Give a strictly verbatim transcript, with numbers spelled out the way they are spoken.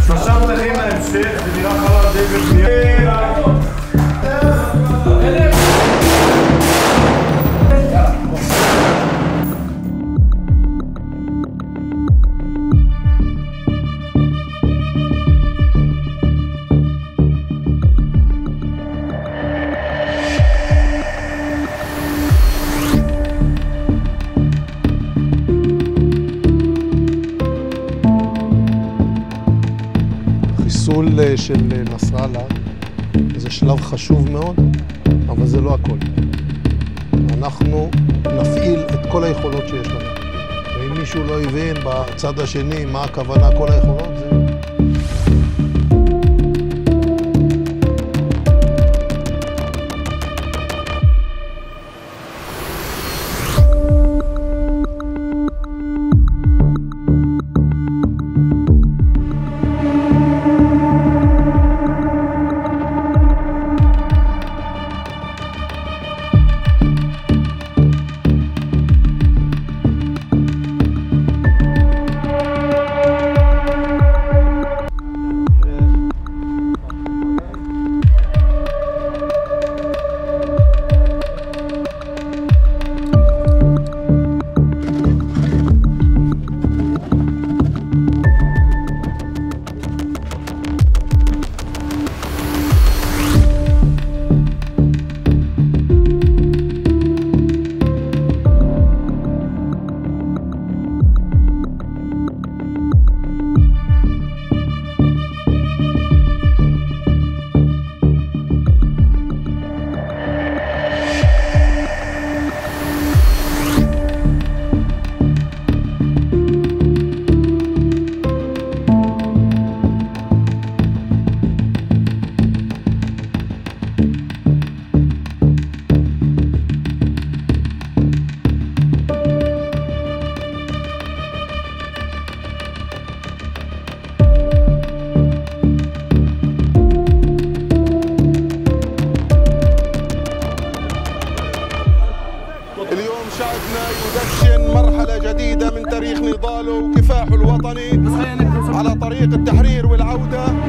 שלושה פתחים להמשך, זה נראה חלל די בבנייה. החיסול של נסראללה זה שלב חשוב מאוד, אבל זה לא הכל. אנחנו נפעיל את כל היכולות שיש לנו. ואם מישהו לא הבין בצד השני מה הכוונה כל היכולות, זה... اليوم شعبنا يدشن مرحلة جديدة من تاريخ نضاله وكفاحه الوطني على طريق التحرير والعودة